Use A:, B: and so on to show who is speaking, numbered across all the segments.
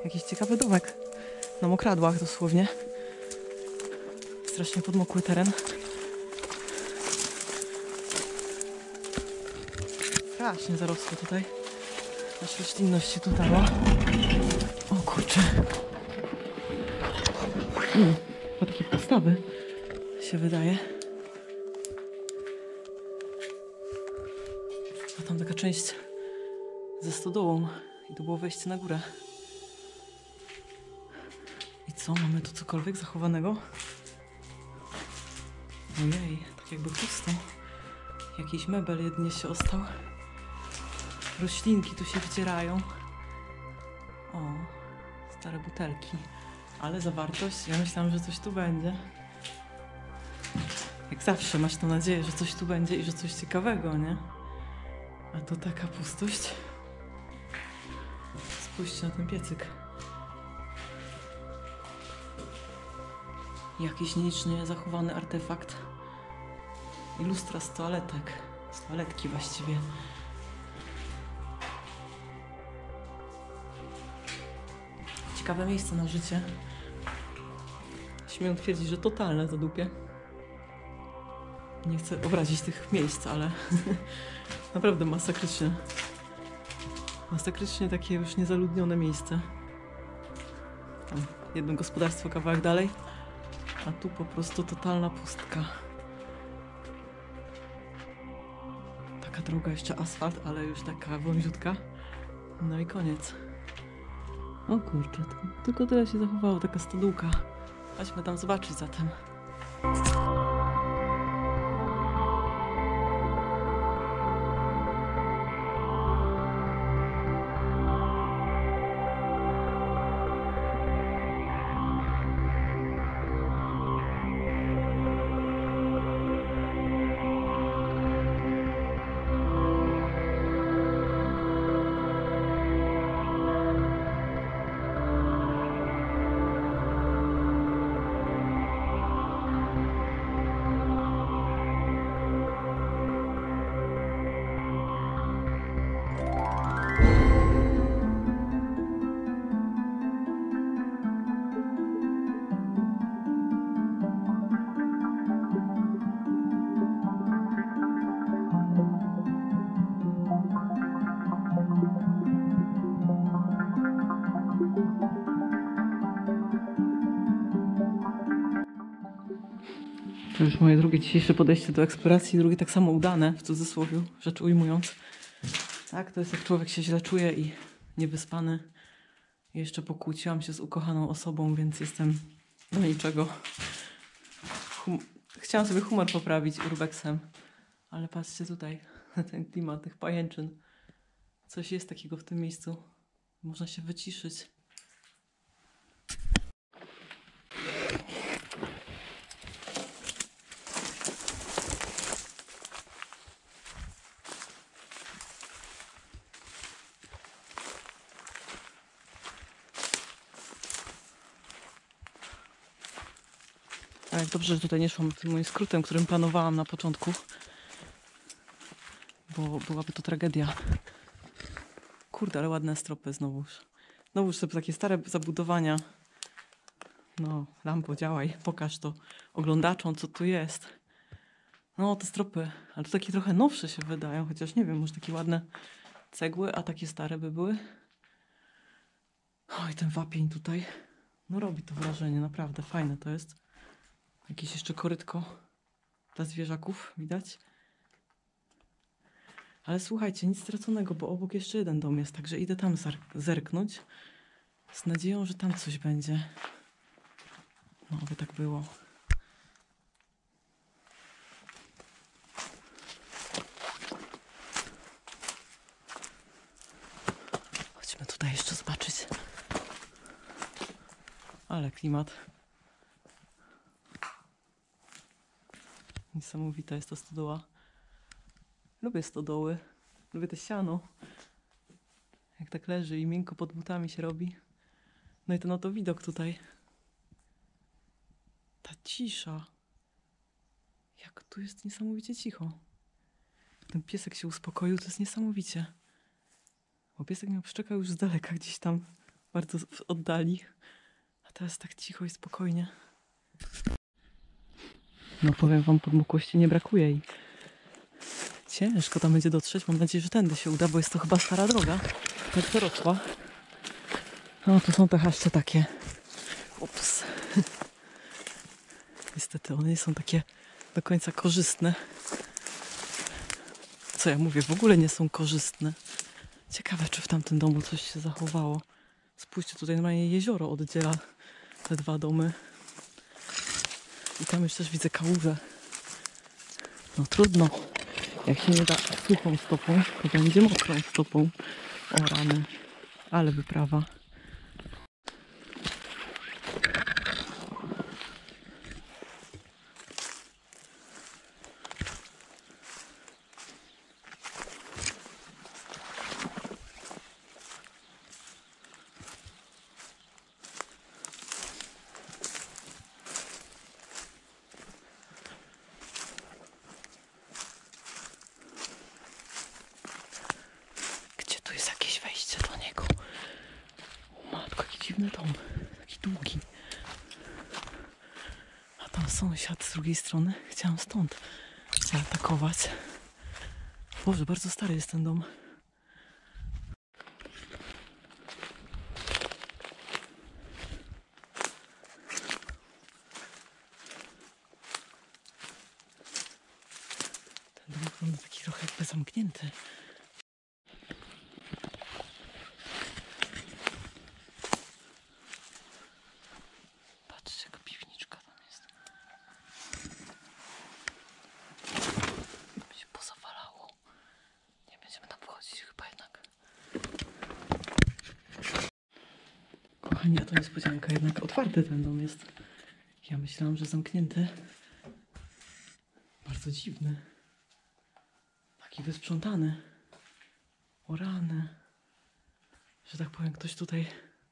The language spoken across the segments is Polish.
A: Jakiś ciekawy domek. Na mokradłach dosłownie. Strasznie podmokły teren. Strasznie zarosło tutaj. Aż roślinność się tu dała. O kurczę. Po takie podstawy się wydaje. A tam taka część ze stodołą. I to było wejście na górę. I co? Mamy tu cokolwiek zachowanego? Ojej, tak jakby pusto. Jakiś mebel jedynie się ostał. Roślinki tu się wcierają. O, stare butelki. Ale zawartość, ja myślałam, że coś tu będzie. Jak zawsze masz tą nadzieję, że coś tu będzie i że coś ciekawego, nie? A tu taka pustość. Spójrzcie na ten piecyk. Jakiś nielicznie zachowany artefakt. I lustra z toaletek. Z toaletki właściwie. Ciekawe miejsce na życie. Śmiem twierdzić, że totalne zadupie. Nie chcę obrazić tych miejsc, ale naprawdę masakrycznie. Masakrycznie takie już niezaludnione miejsce. Tam jedno gospodarstwo kawałek dalej, a tu po prostu totalna pustka. Taka droga, jeszcze asfalt, ale już taka wąziutka. No i koniec. O kurczę, tylko tyle się zachowało, taka stodółka. Chodźmy tam zobaczyć zatem. To już moje drugie dzisiejsze podejście do eksploracji, drugie tak samo udane, w cudzysłowie, rzecz ujmując. Tak, to jest jak człowiek się źle czuje i niewyspany. I jeszcze pokłóciłam się z ukochaną osobą, więc jestem do niczego. Chciałam sobie humor poprawić urbexem, ale patrzcie tutaj, ten klimat tych pajęczyn. Coś jest takiego w tym miejscu. Można się wyciszyć. Tak, dobrze, że tutaj nie szłam tym moim skrótem, którym planowałam na początku. Bo byłaby to tragedia. Kurde, ale ładne stropy znowuż. Znowuż sobie takie stare zabudowania. No, lampo, działaj, pokaż to oglądaczom, co tu jest. No, te stropy, ale to takie trochę nowsze się wydają, chociaż nie wiem, może takie ładne cegły, a takie stare by były. Oj, ten wapień tutaj. No robi to wrażenie, naprawdę fajne to jest. Jakieś jeszcze korytko dla zwierzaków, widać. Ale słuchajcie, nic straconego, bo obok jeszcze jeden dom jest, także idę tam zerknąć. Z nadzieją, że tam coś będzie. No, aby tak było. Chodźmy tutaj jeszcze zobaczyć. Ale klimat. Niesamowita jest ta stodoła. Lubię stodoły. Lubię te siano. Jak tak leży i miękko pod butami się robi. No i ten oto widok tutaj. Ta cisza. Jak tu jest niesamowicie cicho. Ten piesek się uspokoił, to jest niesamowicie. Bo piesek mnie przeczekał już z daleka gdzieś tam bardzo w oddali. A teraz tak cicho i spokojnie. No powiem wam, podmokłości nie brakuje i ciężko tam będzie dotrzeć. Mam nadzieję, że tędy się uda, bo jest to chyba stara droga. Tak dorosła. No tu są te haszcze takie. Ups. Niestety one nie są takie do końca korzystne. Co ja mówię, w ogóle nie są korzystne. Ciekawe, czy w tamtym domu coś się zachowało. Spójrzcie, tutaj normalnie jezioro oddziela te dwa domy. I tam już też widzę kałużę. No trudno. Jak się nie da suchą stopą, to będzie mokrą stopą. O rany. Ale wyprawa. Gdzie tu jest jakieś wejście do niego? O matko, jaki dziwny dom. Taki długi. A tam sąsiad z drugiej strony. Chciałam stąd zaatakować. Boże, bardzo stary jest ten dom. Ten dom wygląda taki trochę jakby zamknięty. Patrzcie, jaka piwniczka tam jest. By się pozawalało. Nie będziemy tam wchodzić chyba jednak. Kochani, a to niespodzianka, jednak otwarty ten dom jest. Ja myślałam, że zamknięty. Bardzo dziwny. Taki wysprzątany. O rany. Że tak powiem, ktoś tutaj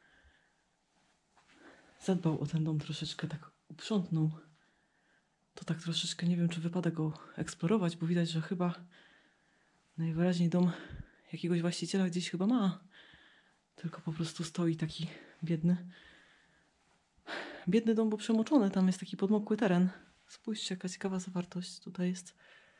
A: zadbał o ten dom troszeczkę, tak uprzątnął. To tak troszeczkę nie wiem, czy wypada go eksplorować, bo widać, że chyba najwyraźniej dom jakiegoś właściciela gdzieś chyba ma. Tylko po prostu stoi taki biedny. Biedny dom, bo przemoczony. Tam jest taki podmokły teren. Spójrzcie, jaka ciekawa zawartość tutaj jest.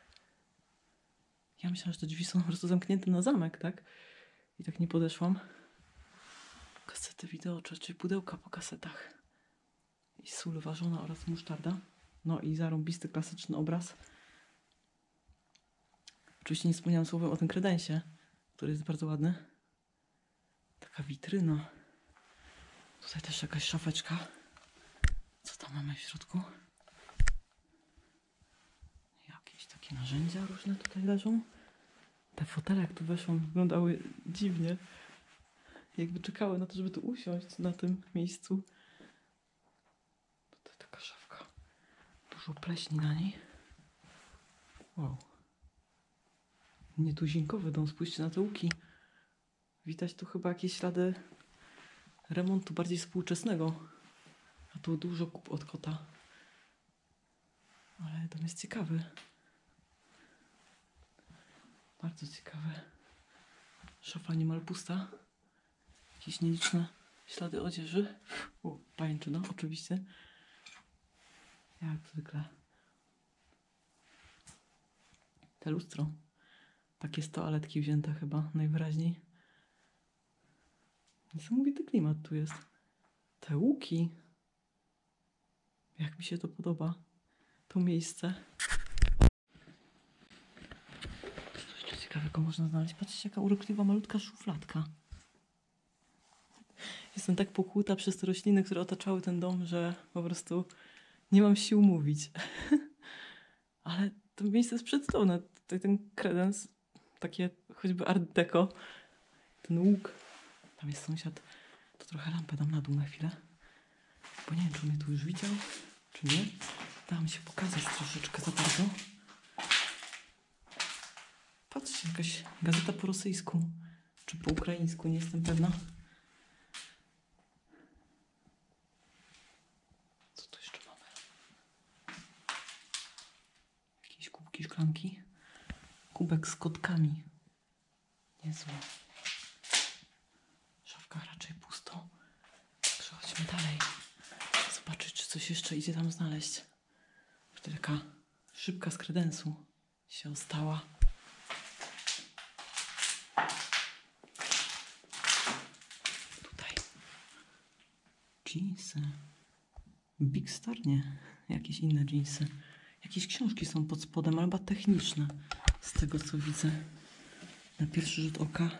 A: Ja myślałam, że te drzwi są po prostu zamknięte na zamek, tak? I tak nie podeszłam. Kasety wideo, czy pudełka po kasetach. I sól ważona oraz musztarda. No i zarąbisty, klasyczny obraz. Oczywiście nie wspomniałam słowem o tym kredensie, który jest bardzo ładny. Taka witryna. Tutaj też jakaś szafeczka. Co tam mamy w środku? Jakieś takie narzędzia różne tutaj leżą. Te fotele, jak tu weszłam, wyglądały dziwnie. Jakby czekały na to, żeby tu usiąść na tym miejscu. Tutaj taka szafka. Dużo pleśni na niej. Wow. Nietuzinkowy dom, spójrzcie na te łuki. Widać tu chyba jakieś ślady remontu bardziej współczesnego. A tu dużo kup od kota. Ale dom jest ciekawy. Bardzo ciekawe. Szafa niemal pusta. Jakieś nieliczne ślady odzieży. O, pajęczyna oczywiście. Jak zwykle. Te lustro. Takie z toaletki wzięte chyba najwyraźniej. Niesamowity klimat tu jest. Te łuki. Jak mi się to podoba. To miejsce. Co jeszcze ciekawego można znaleźć? Patrzcie, jaka urokliwa, malutka szufladka. Jestem tak pokłuta przez te rośliny, które otaczały ten dom, że po prostu nie mam sił mówić. Ale to miejsce jest przecudowne. Tutaj ten kredens, takie choćby art deco. Ten łuk. Tam jest sąsiad. To trochę lampę dam na dół na chwilę. Bo nie wiem, czy mnie tu już widział, czy nie. Dam się pokazać troszeczkę za bardzo. Patrzcie, jakaś gazeta po rosyjsku. Czy po ukraińsku, nie jestem pewna. Co tu jeszcze mamy? Jakieś kubki, szklanki. Kubek z kotkami. Niezłe. Szafka raczej pusto. Chodźmy dalej. Zobaczyć, czy coś jeszcze idzie tam znaleźć. Wtedy taka szybka z kredensu się ostała. Tutaj. Jeansy. Big Star nie. Jakieś inne jeansy. Jakieś książki są pod spodem, albo techniczne. Z tego co widzę. Na pierwszy rzut oka.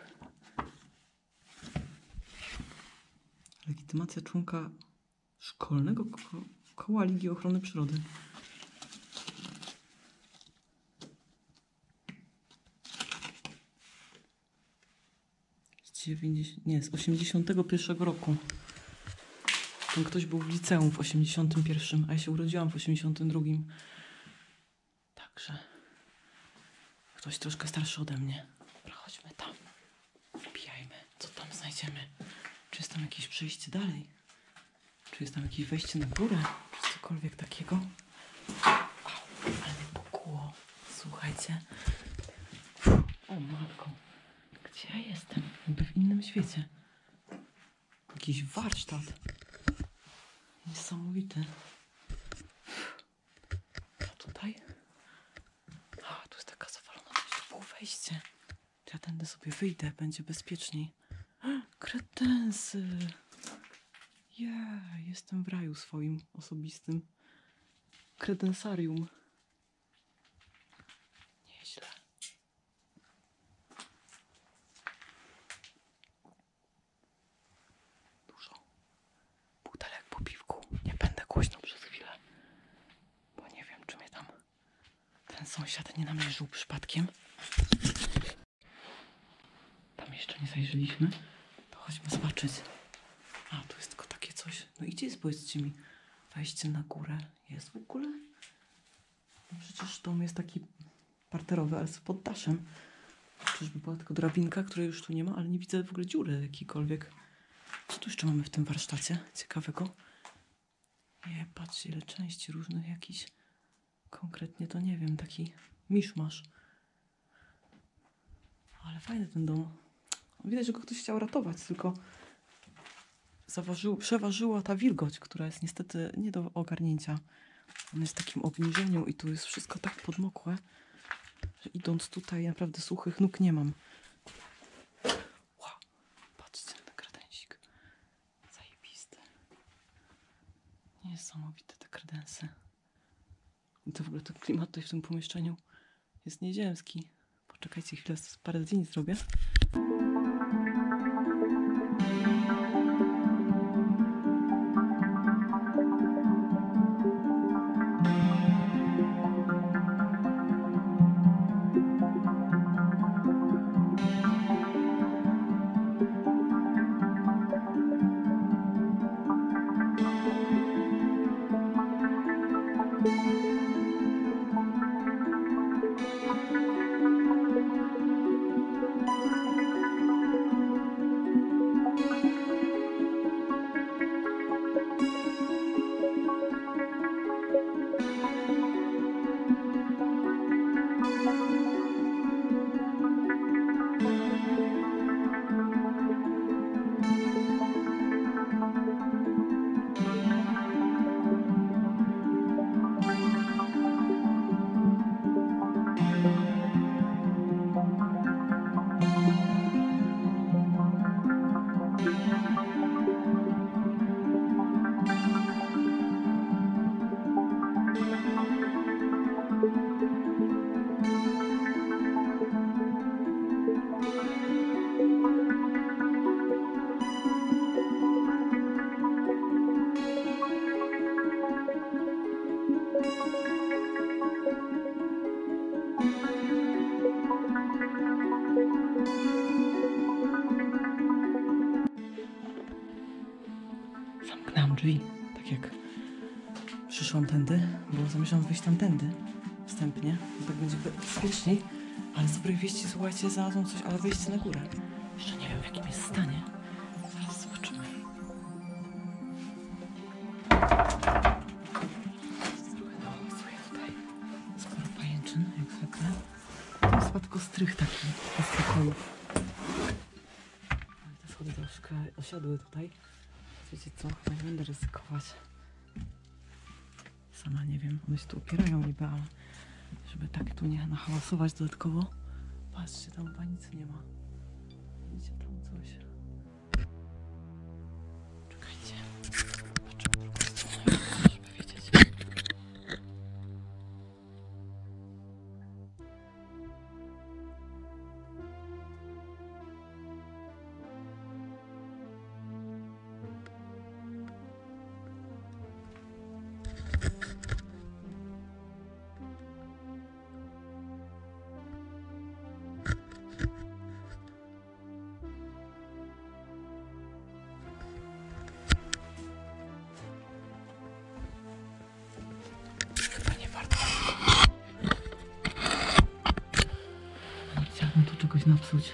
A: Legitymacja członka szkolnego koła Ligi Ochrony Przyrody. Z 81 roku. Ten ktoś był w liceum w 81, a ja się urodziłam w 82. Także ktoś troszkę starszy ode mnie. Dobra, chodźmy tam. Wbijajmy. Co tam znajdziemy? Czy jest tam jakieś przejście dalej? Czy jest tam jakieś wejście na górę? Czy cokolwiek takiego? Au, ale mnie pokuło. Słuchajcie. O matko. Gdzie ja jestem? Jakby w innym świecie. Jakiś warsztat. Niesamowity. A tutaj? A, tu jest taka zawalona. Tu było wejście. To ja tędy sobie wyjdę. Będzie bezpieczniej. Kretensy. Jestem w raju swoim osobistym. Kretensarium. Nieźle. Dużo butelek po piwku. Nie będę głośno przez chwilę, bo nie wiem, czy mnie tam ten sąsiad nie namierzył przypadkiem. Tam jeszcze nie zajrzeliśmy. To chodźmy zobaczyć. A, tu jest tylko takie coś. No i gdzie jest, powiedzcie mi, wejście na górę? Jest w ogóle? No przecież dom jest taki parterowy, ale z poddaszem. Czyżby była tylko drabinka, której już tu nie ma, ale nie widzę w ogóle dziury jakiejkolwiek. Co tu jeszcze mamy w tym warsztacie ciekawego? Nie, patrzcie, ile części różnych jakichś. Konkretnie to nie wiem, taki miszmasz. Ale fajny ten dom. Widać, że go ktoś chciał ratować, tylko przeważyła ta wilgoć, która jest niestety nie do ogarnięcia. On jest w takim obniżeniu i tu jest wszystko tak podmokłe, że idąc tutaj naprawdę suchych nóg nie mam. Wow, patrzcie na ten kredensik. Zajebisty. Niesamowite te kredensy. I to w ogóle ten klimat tutaj w tym pomieszczeniu jest nieziemski. Poczekajcie chwilę, parę zdjęć zrobię. Zamknęłam drzwi, tak jak przyszłam tędy, bo zamierzam wyjść tamtędy wstępnie, tak będzie bezpieczniej. Ale z dobrej wieści, słuchajcie, znalazłam coś, ale wejście na górę. Jeszcze nie wiem, w jakim jest stanie. Zaraz zobaczymy. Trochę nałazuję tutaj. Sporo pajęczyn, jak zwykle. To jest chyba tylko strych taki z pokoju. Ale te schody troszkę osiadły tutaj. Wiecie co? Chyba nie będę ryzykować. Sama nie wiem. One się tu upierają niby, ale żeby tak tu nie nahałasować dodatkowo. Patrzcie, tam chyba nic nie ma. Widzicie tam coś? Czekajcie. Patrzę po drugą stronę, żeby wiedzieć. Chyba nie warto. Nie chciałabym tu czegoś napsuć.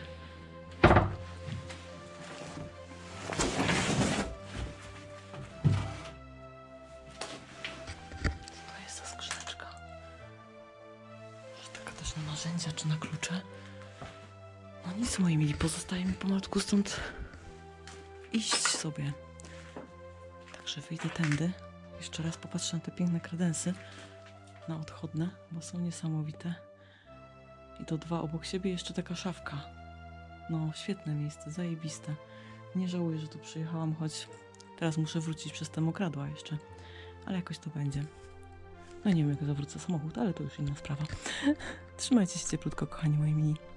A: Co to jest za skrzyneczka? Może taka też na narzędzia czy na klucze? No nic, moi mili, pozostaje mi pomalutku stąd iść sobie. Także wyjdę tędy. Jeszcze raz popatrzę na te piękne kredensy na odchodne, bo są niesamowite. I to dwa obok siebie, jeszcze taka szafka. No, świetne miejsce, zajebiste. Nie żałuję, że tu przyjechałam, choć teraz muszę wrócić przez te mokradła jeszcze. Ale jakoś to będzie. No nie wiem, jak zawrócę samochód, ale to już inna sprawa. Trzymajcie się cieplutko, kochani moi mini.